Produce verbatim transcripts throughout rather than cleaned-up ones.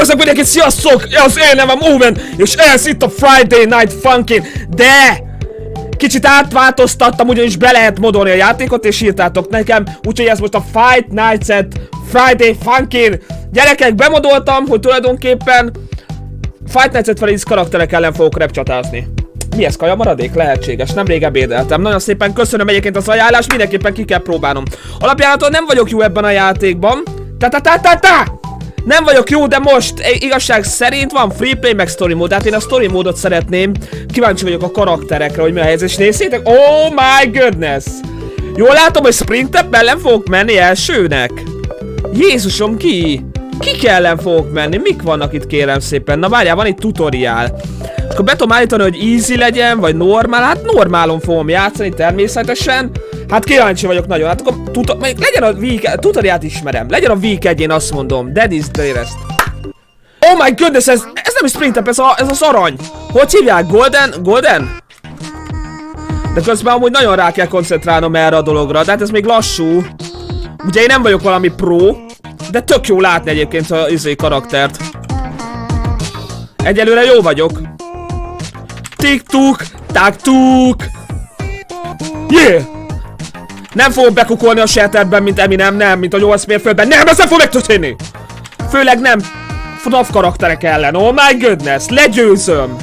Üdvözlök mindenkit, sziasztok! Az én nevem Owen, és ez itt a Friday Night Funkin', de kicsit átváltoztattam, ugyanis be lehet modolni a játékot, és írtátok nekem, úgyhogy ez most a Fight Nights at Friday Funkin'. Gyerekek, bemodoltam, hogy tulajdonképpen Fight Nights at Freddy's karakterek ellen fogok repcsatázni. Mi ez, kaja maradék? Lehetséges, nem rég ebédeltem. Nagyon szépen köszönöm egyébként az ajánlást, mindenképpen ki kell próbálnom. Alapjáraton nem vagyok jó ebben a játékban. Ta-ta-ta-ta-ta! Nem vagyok jó, de most igazság szerint van free play meg story mód. Hát én a story módot szeretném. Kíváncsi vagyok a karakterekre, hogy mi a helyzet. És nézzétek, oh my goodness! Jól látom, hogy Springtrap ellen fogok menni elsőnek. Jézusom, ki? Kik ellen fogok menni? Mik vannak itt, kérem szépen? Na várjál, van itt tutoriál. Akkor be tudom állítani, hogy easy legyen, vagy normál. Hát normálon fogom játszani természetesen. Hát kíváncsi vagyok nagyon. Hát akkor tuta legyen a week, tutoriát ismerem. Legyen a week egy, én azt mondom. That is the rest. Oh my goodness, ez, ez nem is Springtrap, ez, a, ez az arany. Hogy hívják? Golden? Golden? De közben amúgy nagyon rá kell koncentrálnom erre a dologra. De hát ez még lassú. Ugye én nem vagyok valami pro, de tök jó látni egyébként az izé karaktert. Egyelőre jó vagyok. Tik-tuk, tak-tuk. Yeah! Nem fogok bekukolni a Shatterben, mint Eminem, nem, mint a nyolc mérföldben. Nem, ez nem fog megtörténni! Főleg nem ef naf karakterek ellen. Oh my goodness, legyőzöm!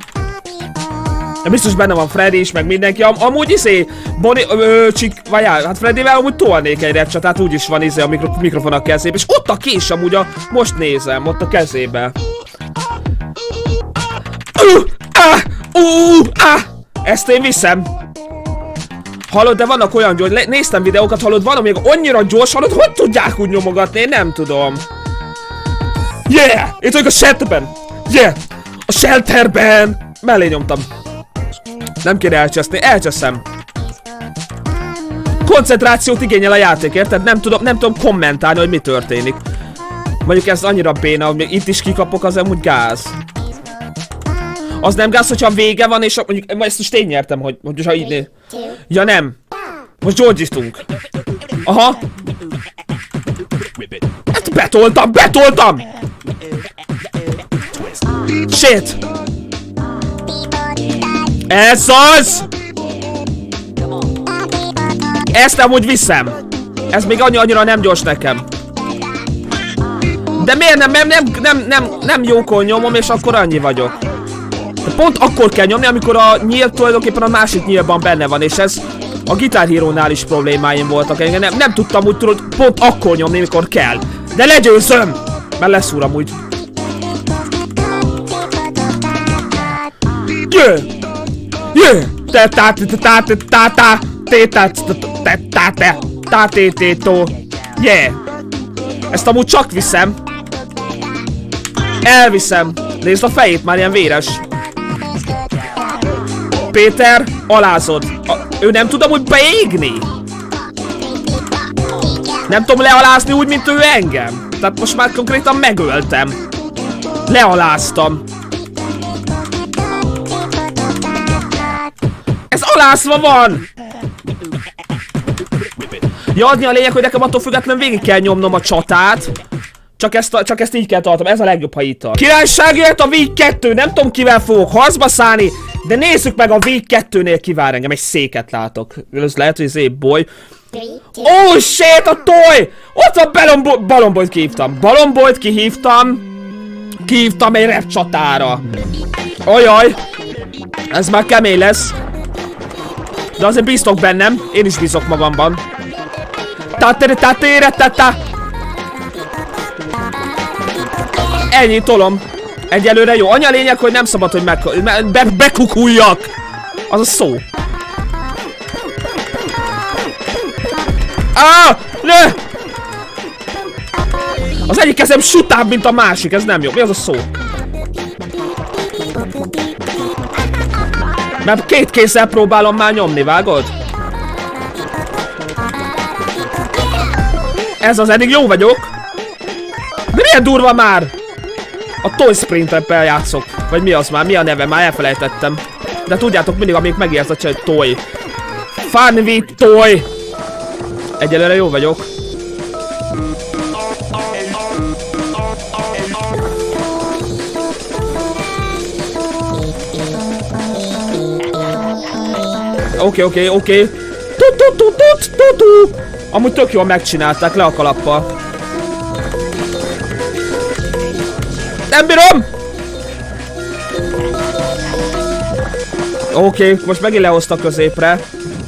De biztos benne van Freddy is, meg mindenki. Am amúgy izé, Bonnie, ö, csik, vagy já, hát Freddyvel amúgy tolnék egy repcsatát, úgyis van izé a mikro mikrofon a kezébe. És ott a kés amúgy, a, most nézem, ott a kezébe. Uh, ah, uh, ah, ezt én viszem. Hallod, de vannak olyan gyors, néztem videókat, hallod, van még annyira gyors, hallod, hogy tudják úgy nyomogatni, én nem tudom. Yeah! Itt vagyok a shelterben! Yeah! A shelterben! Mellé nyomtam. Nem kéne elcseszni, elcseszem. Koncentrációt igényel a játék, érted? Nem tudom, nem tudom kommentálni, hogy mi történik. Mondjuk ez annyira béna, hogy még itt is kikapok, az amúgy gáz. Az nem gáz, hogyha vége van, és mondjuk ezt most én nyertem, hogy, hogy ha így né... Ja nem. Most gyógyítunk. Aha. Ezt betoltam, betoltam! Shit! Ez az! Ezt amúgy viszem. Ez még annyi, annyira nem gyors nekem. De miért nem, nem, nem, nem, nem, nem jókor nyomom, és akkor annyi vagyok. De pont akkor kell nyomni, amikor a nyíl tulajdonképpen a másik nyílban benne van, és ez a Guitar Hero-nál is problémáim voltak. Nem, nem tudtam úgy tudod, pont akkor nyomni, amikor kell. De legyőzöm! Mert leszúr amúgy. Yeah! Yeah! Te ta ta ta ta ta ta ta ta ta ta ta. Yeah! Ezt amúgy csak viszem. Elviszem. Nézd a fejét, már ilyen véres. Péter, alázod. A, ő nem tud amúgy beégni. Nem tudom lealázni úgy, mint ő engem. Tehát most már konkrétan megöltem. Lealáztam. Ez alázva van! Ja, adni a lényeg, hogy nekem attól függetlenül végig kell nyomnom a csatát. Csak ezt, a, csak ezt így kell tartom, ez a legjobb, ha itt tart. Királyságért a Week kettő, nem tudom kivel fogok harcba szállni, de nézzük meg a Week kettőnél kivár engem, egy széket látok. Ez lehet, hogy ez boy. Oh shit, a toy! Ott a Balonboyt, Balonboyt kihívtam. Balonboyt kihívtam. Kihívtam egy rap csatára. Ajaj. Ez már kemény lesz. De azért bíztok bennem, én is bízok magamban. Ta-ta-ta-ta-ta-ta. Ennyi, tolom. Egyelőre jó. Anya lényeg, hogy nem szabad, hogy meg... Be bekukuljak! Az a szó. Ah! Ne! Az egyik kezem sutább, mint a másik. Ez nem jó. Mi az a szó? Mert két kézzel próbálom már nyomni, vágod? Ez az, eddig jó vagyok. De milyen durva már! A Toy Springtrap-el játszok. Vagy mi az már? Mi a neve? Már elfelejtettem. De tudjátok mindig, amíg megérsz a csaj, hogy Toy. Fun with Toy! Egyelőre jó vagyok. Oké, oké, oké. Tu-tu-tu-tu-tu-tu. Amúgy tök jól megcsinálták, le a kalappal. Nem bírom! Oké, okay, most megint lehozta középre.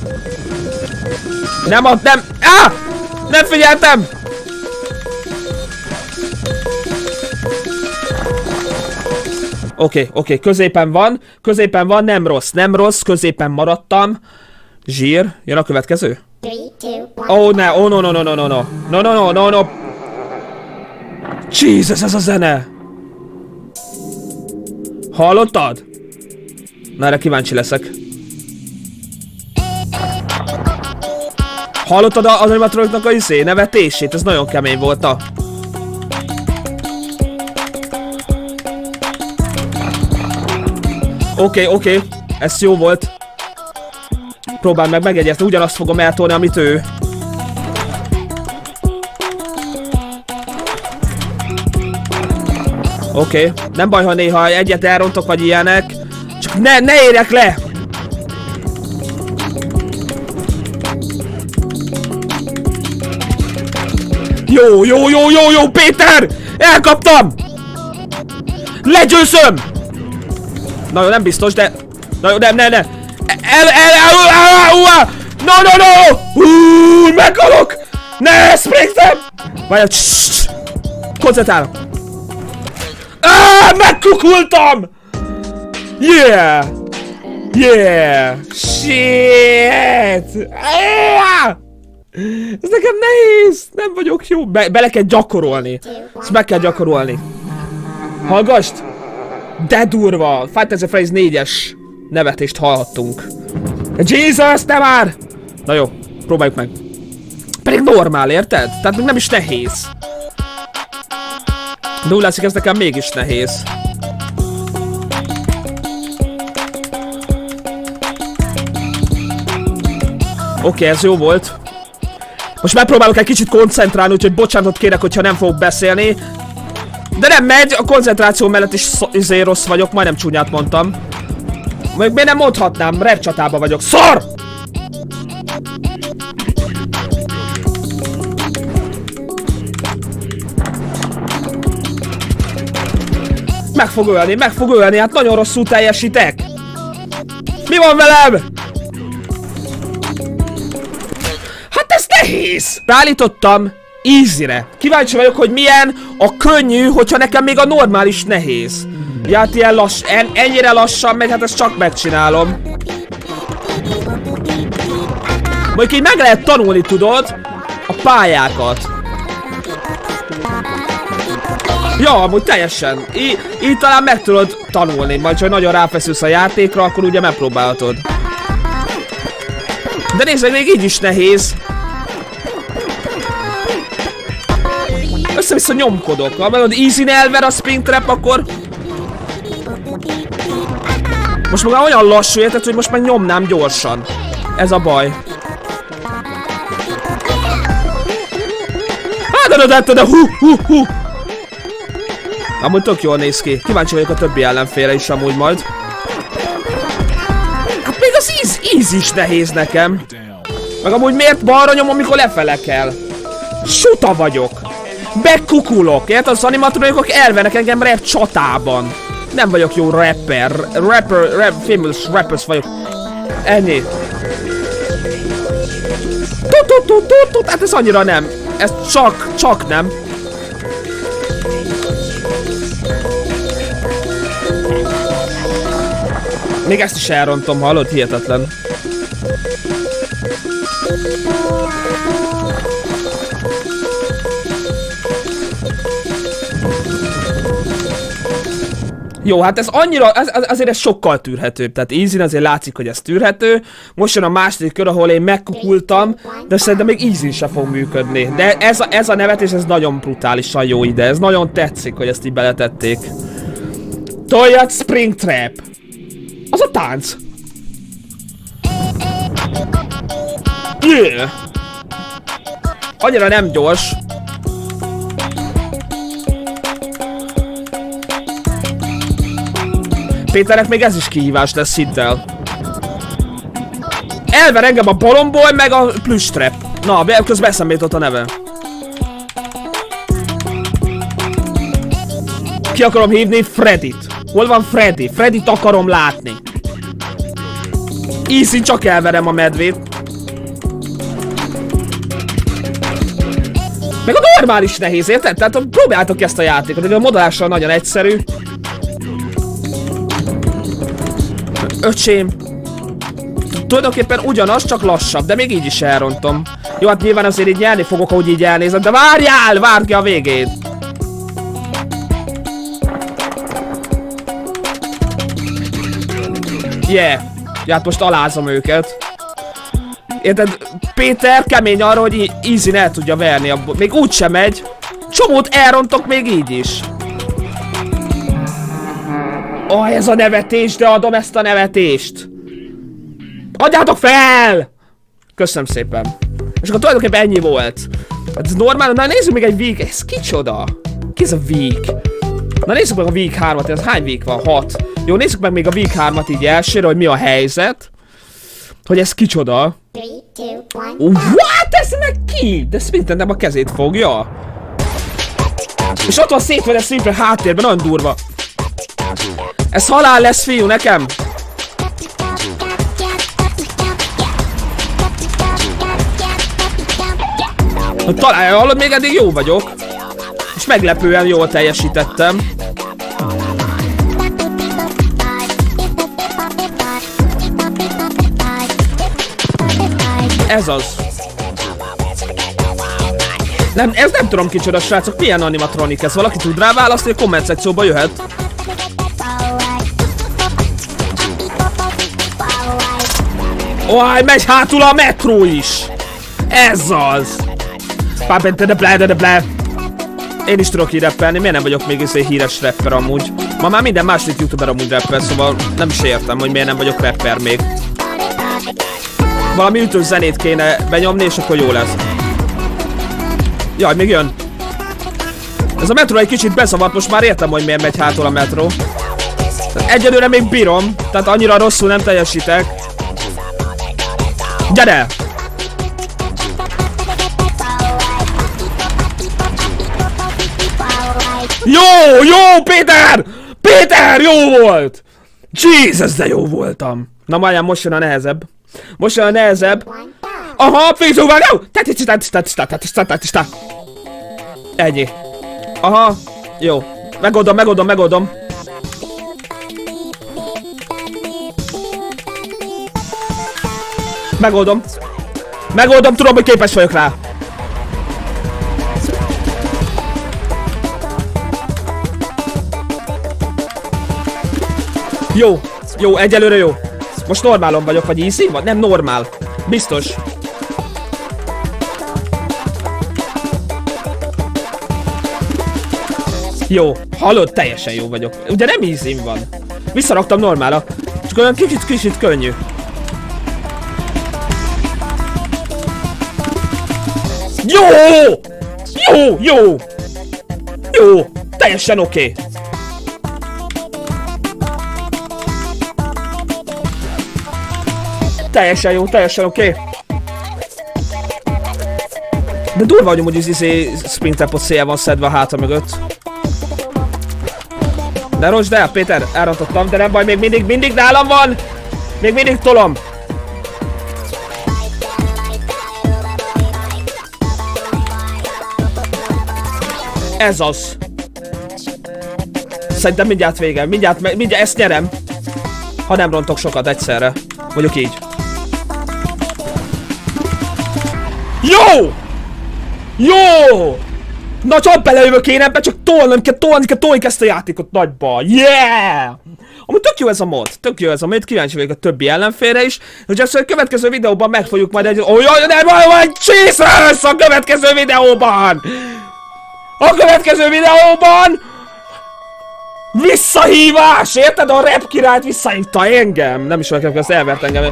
Nem ad, nem! Á! Nem figyeltem! Oké, okay, oké, okay, középen van. Középen van, nem rossz, nem rossz, középen maradtam. Zsír, jön a következő? Ó, oh, ne, ó, oh, no, no, no, no, no, no, no, no, no, no, no. Jesus, ez a zene! Hallottad? Na, erre kíváncsi leszek. Hallottad az animatroniknak a izé, nevetését? Ez nagyon kemény volt a... Oké, okay, oké, okay. Ez jó volt. Próbáld meg megegyezni, ugyanazt fogom eltolni, amit ő. Oké, okay. Nem baj, ha néha egyet elrontok, vagy ilyenek. Csak ne, ne érjek le! Jó, jó, jó, jó, jó, Péter! Elkaptam! Legyőzöm! Na jó, nem biztos, de... Na jó, nem, nem, nem! El, el, el, el, el, no, no, no! Hú, meghalok! Ne, springtem! Várjál, csss! Koncentrálok! Ah, megkukultam! Yeah! Yeah! Shit! Ah! Ez nekem nehéz! Nem vagyok jó! Be, bele kell gyakorolni! Ezt meg kell gyakorolni! Hallgasd! De durva! Five Nights at Freddy's négyes nevetést hallhattunk. Jesus, te már! Na jó, próbáljuk meg. Pedig normál, érted? Tehát még nem is nehéz. De úgy látszik, ez nekem mégis nehéz. Oké, okay, ez jó volt. Most megpróbálok egy kicsit koncentrálni, úgyhogy bocsánatot kérek, hogyha nem fogok beszélni. De nem megy, a koncentráció mellett is izé rossz vagyok, majdnem csúnyát mondtam. Még miért nem mondhatnám, rap csatában vagyok. Szar! Meg fog ölni, meg fog ölni, hát nagyon rosszul teljesítek. Mi van velem? Hát ez nehéz! Beállítottam easy-re. Kíváncsi vagyok, hogy milyen a könnyű, hogyha nekem még a normális nehéz. Ja, hát ilyen lass, en, ennyire lassan megy, hát ezt csak megcsinálom. Mondjuk így meg lehet tanulni, tudod, a pályákat. Ja, amúgy teljesen. Í így talán meg tudod tanulni, majd ha nagyon ráfeszülsz a játékra, akkor ugye megpróbálhatod. De nézd meg, még így is nehéz. Össze-vissza nyomkodok. Ha megad easy-n elver a Springtrap, akkor... Most maga olyan lassú, érted, hogy most már nyomnám gyorsan. Ez a baj. Hát, de, de, de, de, hú, hú, hú. Amúgy tök jól néz ki. Kíváncsi vagyok a többi ellenfélre is amúgy majd. Hát még az easy, easy is nehéz nekem. Meg amúgy miért balra nyomom, amikor lefele kell? Suta vagyok. Bekukulok. Érted? Az animatronikok elvennek engem rap csatában. Nem vagyok jó rapper. Rapper, rap, famous rappers vagyok. Ennyi. Tut-tut-tut-tut-tut. Hát ez annyira nem. Ez csak, csak nem. Még ezt is elrontom, hallod? Hihetetlen. Jó, hát ez annyira, ez, azért ez sokkal tűrhetőbb. Tehát easy-n azért látszik, hogy ez tűrhető. Most jön a második kör, ahol én megkukultam, de szerintem még easy se fog működni. De ez a, ez a nevetés, ez nagyon brutálisan jó ide. Ez nagyon tetszik, hogy ezt így beletették. Toljad Springtrap. Az a tánc. Yeah. Annyira nem gyors. Péternek még ez is kihívás lesz, hidd el. Elver engem a balomból, meg a plüstrep. Na, közben eszembe jutott a neve. Ki akarom hívni? Freddyt. Hol van Freddy? Freddyt akarom látni. Easy, csak elverem a medvét. Meg a normális nehéz, érted? Tehát próbáltok ezt a játékot, de a modolással nagyon egyszerű. Öcsém. Tulajdonképpen ugyanaz, csak lassabb, de még így is elrontom. Jó, hát nyilván azért így nyerni fogok, ahogy így elnézem, de várjál! Várd ki a végét! Yeah! Ja, hát most alázom őket. Érted? Péter kemény arra, hogy easy el tudja verni abból. Még úgy sem megy. Csomót elrontok még így is. Oh, ez a nevetés, de adom ezt a nevetést. Adjátok fel! Köszönöm szépen. És akkor tulajdonképpen ennyi volt. Hát ez normál, na nézzük még egy week. Ez kicsoda? Ki ez a week? Na nézzük meg a week hármat, ez hány week van? hat. Jó, nézzük meg még a week hármat így elsőre, hogy mi a helyzet. Hogy ez kicsoda? Oh, what? Ez meg ki? De Splinter nem a kezét fogja. És ott van szétven ez Splinter háttérben, nagyon durva. Ez halál lesz, fiú, nekem. Talán, hallod, még eddig jó vagyok. És meglepően jól teljesítettem. Ez az. Nem, ez nem tudom kicsoda, srácok, milyen animatronik ez. Valaki tud rá választani, a komment szekcióba jöhet. Oáj, megy hátul a metró is. Ez az. Pápente de blá, de de blá. Én is tudok így rappelni, miért nem vagyok még egy híres rapper amúgy? Ma már minden második youtuber amúgy rapper, szóval nem is értem, hogy miért nem vagyok rapper még. Valami ütős zenét kéne benyomni, és akkor jó lesz. Jaj, még jön. Ez a metró egy kicsit beszavart, most már értem, hogy miért megy hátul a metró. Egyelőre még bírom, tehát annyira rosszul nem teljesítek. Gyere! Jó, jó, Péter! Péter, jó volt! Jesus, de jó voltam! Na majd most jön a nehezebb. Most jön a nehezebb. Aha, fényzó vágó! Ennyi. Aha, jó. Megoldom, megoldom, megoldom. Megoldom. Megoldom, tudom, hogy képes vagyok rá. Jó, jó, egyelőre jó. Most normálon vagyok, vagy easy? Vagy nem normál. Biztos. Jó, hallod, teljesen jó vagyok. Ugye nem easy van. Visszaraktam normálra. Csak olyan kicsit, kicsit könnyű. Jó! Jó, jó! Jó, teljesen oké. Okay. Teljesen jó, teljesen oké. Okay. De durva vagyom, hogy az izé Springtrapot szél van szedve a háta mögött. De rosd el, Péter, elrontottam, de nem baj, még mindig, mindig nálam van! Még mindig tolom! Ez az! Szerintem mindjárt vége, mindjárt, mindjárt ezt nyerem. Ha nem rontok sokat egyszerre. Mondjuk így. Jó! Jó! Na csak belejövök én ebbe, csak tolnom kell, tolni kell, tolni ezt a játékot nagyba. Yeah! Amúgy tök jó ez a mod, tök jó ez a mod, kíváncsi vagyok a többi ellenfélre is. Hogy ezt a következő videóban megfogjuk majd egy... Ó, jaj, nem baj, vagy Jesus a következő videóban! A következő videóban! Visszahívás! Érted? A rap királyt visszahívta engem! Nem is vagyok, ezt elvert engem.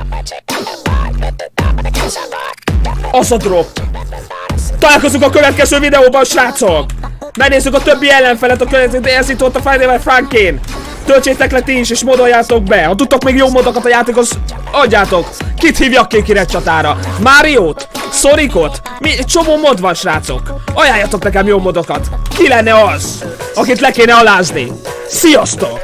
Az a drop! Találkozunk a következő videóban, srácok! Megnézzük a többi ellenfelet, a következő ez itt volt a Friday Night Funkin'! Töltsétek le ti is, és modoljátok be. Ha tudtok még jó modokat a játékhoz, adjátok. Kit hívjak kék csatára? Máriót? Sonicot? Mi? Csomó mod van, srácok. Ajánljatok nekem jó modokat. Ki lenne az, akit le kéne alázni? Sziasztok!